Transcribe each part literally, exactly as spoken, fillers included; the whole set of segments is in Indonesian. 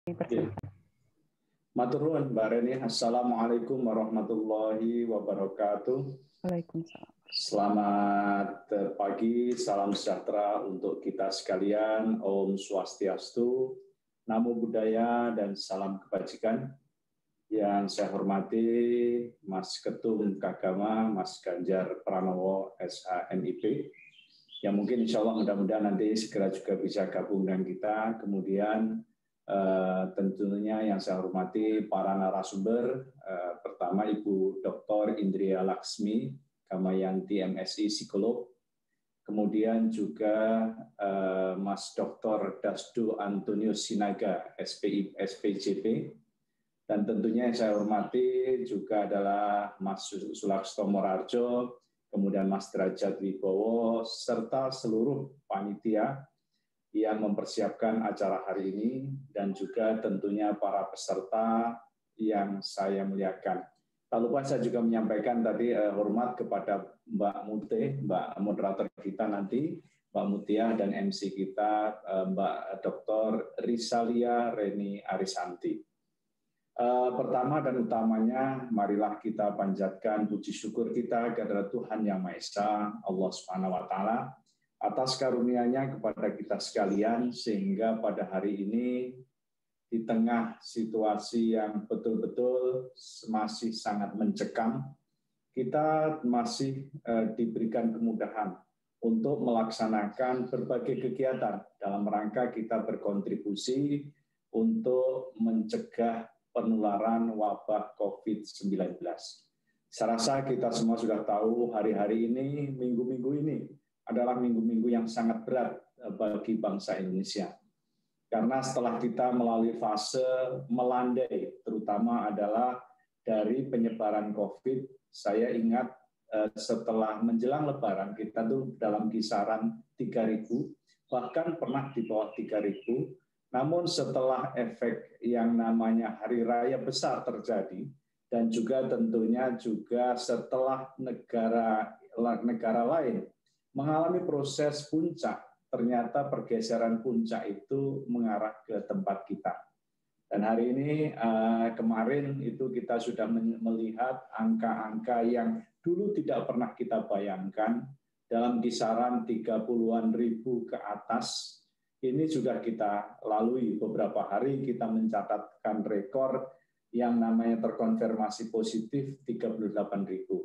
Oke. Matur nuwun Mbak Reni. Assalamualaikum warahmatullahi wabarakatuh. Waalaikumsalam. Selamat pagi, salam sejahtera untuk kita sekalian. Om Swastiastu, Namo Buddhaya, dan salam kebajikan. Yang saya hormati Mas Ketum Kagama, Mas Ganjar Pranowo, S H M I P, yang mungkin insya Allah mudah-mudahan nanti segera juga bisa gabung dengan kita. Kemudian eh, tentunya yang saya hormati para narasumber, eh, pertama Ibu Doktor Indria Laksmi, Kamayanti M Si, psikolog. Kemudian juga eh, Mas Doktor Dasdo Antonius Sinaga, S P I, S P J P. Dan tentunya yang saya hormati juga adalah Mas Sulaksto Morarjo, kemudian Mas Derajat Wibowo, serta seluruh panitia yang mempersiapkan acara hari ini, dan juga tentunya para peserta yang saya muliakan. Tak lupa saya juga menyampaikan tadi eh, hormat kepada Mbak Mute, Mbak moderator kita nanti, Mbak Mutia, dan M C kita eh, Mbak Doktor Risalia Reni Arisanti. Uh, pertama dan utamanya, marilah kita panjatkan puji syukur kita kepada Tuhan Yang Maha Esa, Allah Subhanahu Wa Taala, atas karunia-Nya kepada kita sekalian, sehingga pada hari ini di tengah situasi yang betul-betul masih sangat mencekam, kita masih uh, diberikan kemudahan untuk melaksanakan berbagai kegiatan dalam rangka kita berkontribusi untuk mencegah penularan wabah COVID sembilan belas. Saya rasa kita semua sudah tahu hari-hari ini, minggu-minggu ini adalah minggu-minggu yang sangat berat bagi bangsa Indonesia. Karena setelah kita melalui fase melandai, terutama adalah dari penyebaran COVID, saya ingat setelah menjelang Lebaran, kita tuh dalam kisaran tiga ribu, bahkan pernah di bawah tiga ribu. Namun setelah efek yang namanya hari raya besar terjadi, dan juga tentunya juga setelah negara negara lain mengalami proses puncak, ternyata pergeseran puncak itu mengarah ke tempat kita. Dan hari ini kemarin itu kita sudah melihat angka-angka yang dulu tidak pernah kita bayangkan, dalam kisaran tiga puluhan ribu ke atas. Ini sudah kita lalui beberapa hari, kita mencatatkan rekor yang namanya terkonfirmasi positif tiga puluh delapan ribu.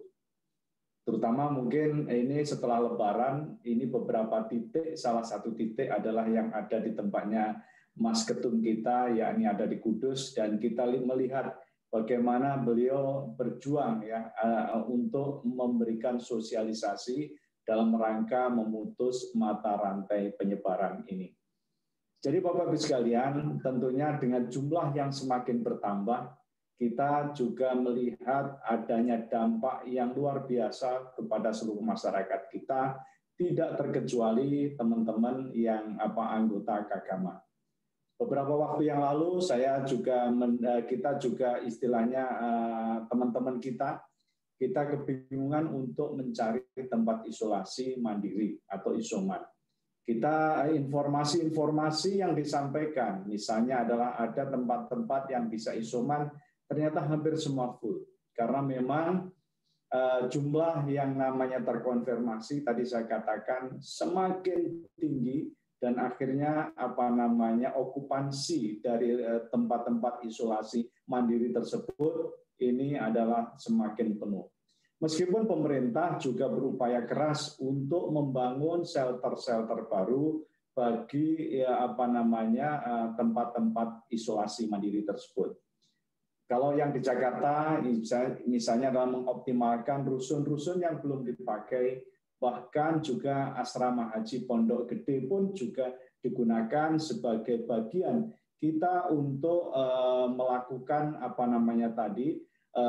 Terutama mungkin ini setelah Lebaran, ini beberapa titik, salah satu titik adalah yang ada di tempatnya Mas Ketum kita, yakni ada di Kudus, dan kita melihat bagaimana beliau berjuang ya untuk memberikan sosialisasi dalam rangka memutus mata rantai penyebaran ini. Jadi Bapak Ibu sekalian, tentunya dengan jumlah yang semakin bertambah, kita juga melihat adanya dampak yang luar biasa kepada seluruh masyarakat kita, tidak terkecuali teman-teman yang apa anggota Kagama. Beberapa waktu yang lalu saya juga kita juga istilahnya teman-teman kita kita kebingungan untuk mencari tempat isolasi mandiri atau isoman. Kita informasi-informasi yang disampaikan, misalnya adalah ada tempat-tempat yang bisa isoman, ternyata hampir semua full. Karena memang uh, jumlah yang namanya terkonfirmasi, tadi saya katakan semakin tinggi, dan akhirnya apa namanya okupansi dari tempat-tempat uh, isolasi mandiri tersebut, ini adalah semakin penuh. Meskipun pemerintah juga berupaya keras untuk membangun shelter-shelter baru bagi ya, apa namanya tempat-tempat isolasi mandiri tersebut. Kalau yang di Jakarta misalnya dalam mengoptimalkan rusun-rusun yang belum dipakai, bahkan juga asrama haji Pondok Gede pun juga digunakan sebagai bagian kita untuk uh, melakukan apa namanya tadi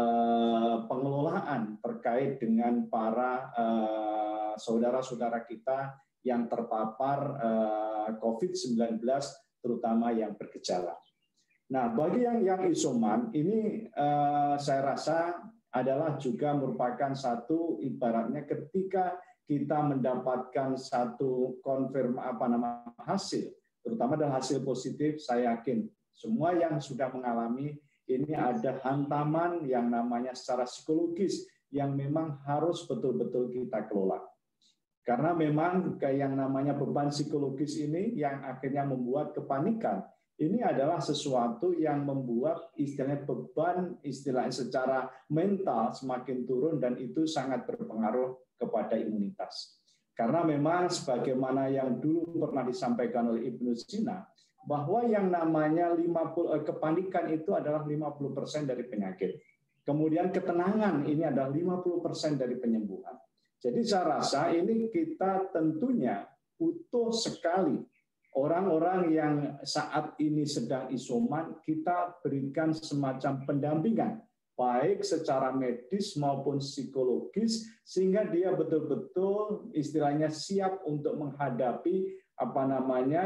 pengelolaan terkait dengan para saudara-saudara kita yang terpapar COVID sembilan belas, terutama yang bergejala. Nah, bagi yang yang isoman ini saya rasa adalah juga merupakan satu ibaratnya ketika kita mendapatkan satu konfirm apa nama hasil, terutama adalah hasil positif, saya yakin semua yang sudah mengalami, ini ada hantaman yang namanya secara psikologis yang memang harus betul-betul kita kelola. Karena memang kayak yang namanya beban psikologis ini yang akhirnya membuat kepanikan. Ini adalah sesuatu yang membuat istilahnya beban istilahnya secara mental semakin turun dan itu sangat berpengaruh kepada imunitas. Karena memang sebagaimana yang dulu pernah disampaikan oleh Ibnu Sina, bahwa yang namanya lima puluh kepanikan itu adalah lima puluh persen dari penyakit. Kemudian ketenangan ini adalah lima puluh persen dari penyembuhan. Jadi saya rasa ini kita tentunya butuh sekali orang-orang yang saat ini sedang isoman, kita berikan semacam pendampingan, baik secara medis maupun psikologis, sehingga dia betul-betul istilahnya siap untuk menghadapi apa namanya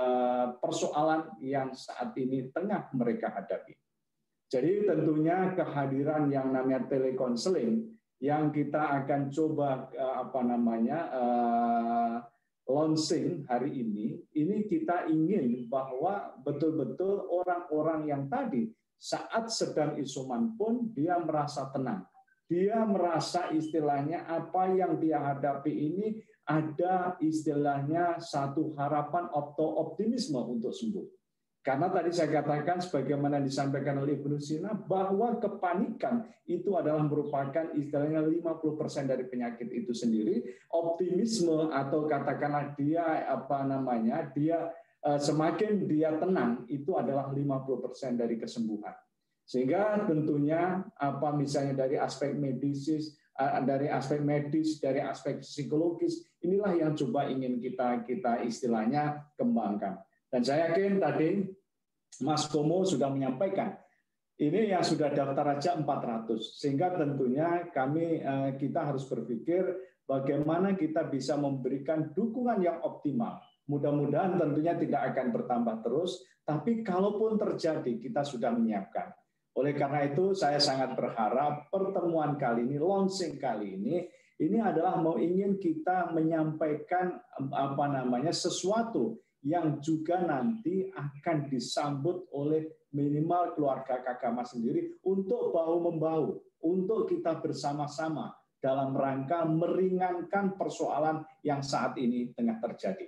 persoalan yang saat ini tengah mereka hadapi. Jadi tentunya kehadiran yang namanya telekonseling yang kita akan coba apa namanya uh, launching hari ini, ini kita ingin bahwa betul-betul orang-orang yang tadi saat sedang isoman pun dia merasa tenang. Dia merasa istilahnya apa yang dia hadapi ini ada istilahnya satu harapan atau optimisme untuk sembuh. Karena tadi saya katakan sebagaimana disampaikan oleh Ibnu Sina bahwa kepanikan itu adalah merupakan istilahnya lima puluh persen dari penyakit itu sendiri. Optimisme atau katakanlah dia apa namanya dia semakin dia tenang itu adalah lima puluh persen dari kesembuhan. Sehingga tentunya apa misalnya dari aspek medis, dari aspek medis, dari aspek psikologis inilah yang coba ingin kita kita istilahnya kembangkan. Dan saya yakin tadi Mas Komo sudah menyampaikan, ini yang sudah daftar aja empat ratus. Sehingga tentunya kami kita harus berpikir bagaimana kita bisa memberikan dukungan yang optimal. Mudah-mudahan tentunya tidak akan bertambah terus, tapi kalaupun terjadi kita sudah menyiapkan. Oleh karena itu saya sangat berharap pertemuan kali ini, launching kali ini, ini adalah mau ingin kita menyampaikan apa namanya sesuatu yang juga nanti akan disambut oleh minimal keluarga Kagama sendiri untuk bahu-membahu, untuk kita bersama-sama dalam rangka meringankan persoalan yang saat ini tengah terjadi.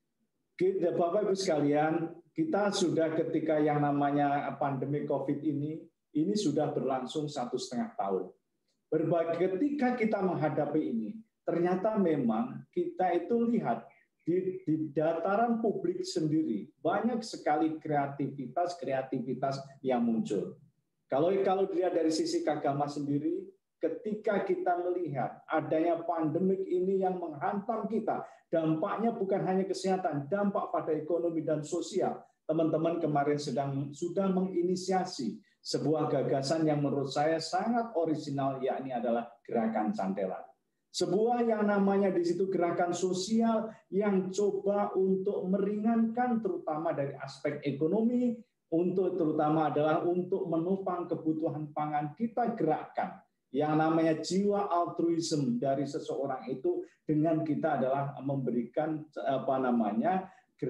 Bapak Ibu sekalian, kita sudah ketika yang namanya pandemi COVID ini, ini sudah berlangsung satu setengah tahun. Berbagai ketika kita menghadapi ini, ternyata memang kita itu lihat Di, di dataran publik sendiri banyak sekali kreativitas-kreativitas yang muncul. Kalau kalau dilihat dari sisi Kagama sendiri, ketika kita melihat adanya pandemik ini yang menghantam kita, dampaknya bukan hanya kesehatan, dampak pada ekonomi dan sosial. Teman-teman kemarin sedang sudah menginisiasi sebuah gagasan yang menurut saya sangat orisinal, yakni adalah gerakan cantelan. Sebuah yang namanya di situ gerakan sosial yang coba untuk meringankan terutama dari aspek ekonomi, untuk terutama adalah untuk menopang kebutuhan pangan kita gerakkan. Yang namanya jiwa altruisme dari seseorang itu dengan kita adalah memberikan apa namanya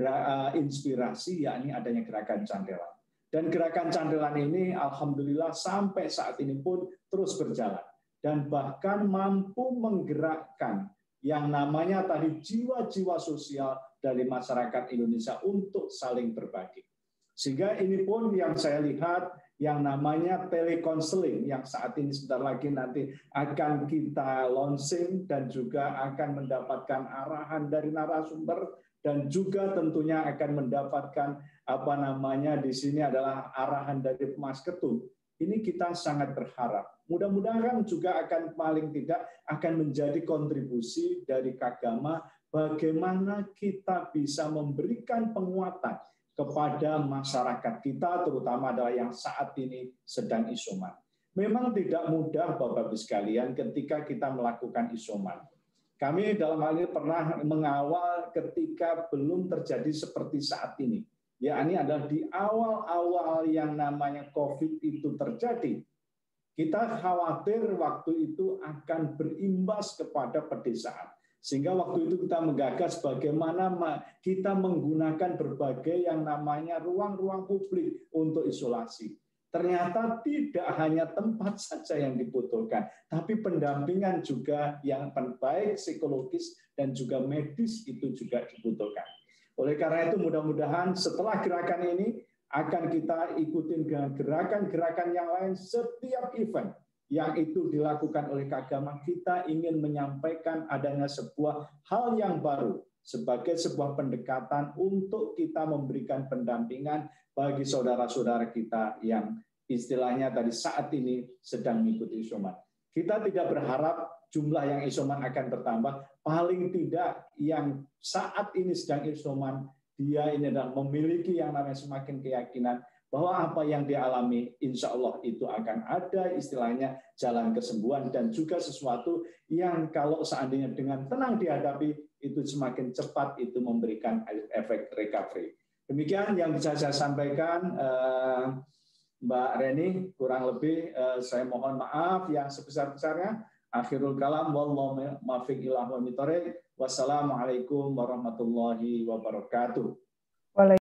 inspirasi, yakni adanya gerakan cantelan. Dan gerakan cantelan ini alhamdulillah sampai saat ini pun terus berjalan. Dan bahkan mampu menggerakkan yang namanya tadi jiwa-jiwa sosial dari masyarakat Indonesia untuk saling berbagi. Sehingga ini pun yang saya lihat yang namanya telekonseling yang saat ini sebentar lagi nanti akan kita launching dan juga akan mendapatkan arahan dari narasumber dan juga tentunya akan mendapatkan apa namanya di sini adalah arahan dari Mas Ketut. Ini kita sangat berharap. Mudah-mudahan juga akan paling tidak akan menjadi kontribusi dari Kagama bagaimana kita bisa memberikan penguatan kepada masyarakat kita, terutama adalah yang saat ini sedang isoman. Memang tidak mudah Bapak-Ibu sekalian ketika kita melakukan isoman. Kami dalam hal ini pernah mengawal ketika belum terjadi seperti saat ini. Ya, ini adalah di awal-awal yang namanya COVID itu terjadi. Kita khawatir waktu itu akan berimbas kepada pedesaan. Sehingga waktu itu kita menggagas bagaimana kita menggunakan berbagai yang namanya ruang-ruang publik untuk isolasi. Ternyata tidak hanya tempat saja yang dibutuhkan, tapi pendampingan juga yang baik psikologis dan juga medis itu juga dibutuhkan. Oleh karena itu mudah-mudahan setelah gerakan ini akan kita ikutin dengan gerakan-gerakan yang lain setiap event yang itu dilakukan oleh keagamaan. Kita ingin menyampaikan adanya sebuah hal yang baru sebagai sebuah pendekatan untuk kita memberikan pendampingan bagi saudara-saudara kita yang istilahnya tadi saat ini sedang mengikuti isoman. Kita tidak berharap jumlah yang isoman akan bertambah, paling tidak yang saat ini sedang isoman, dia ini adalah memiliki yang namanya semakin keyakinan bahwa apa yang dialami insya Allah itu akan ada istilahnya jalan kesembuhan dan juga sesuatu yang kalau seandainya dengan tenang dihadapi itu semakin cepat itu memberikan efek recovery. Demikian yang bisa saya sampaikan, Mbak Reni, kurang lebih saya mohon maaf yang sebesar-besarnya. Akhirul kalam, wallahu muwaffiq ila aqwamit thoriq. Wassalamualaikum warahmatullahi wabarakatuh.